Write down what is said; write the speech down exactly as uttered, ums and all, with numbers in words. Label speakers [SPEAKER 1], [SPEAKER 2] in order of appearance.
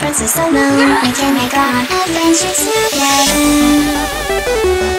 [SPEAKER 1] distance is so long. We can make our own adventures together.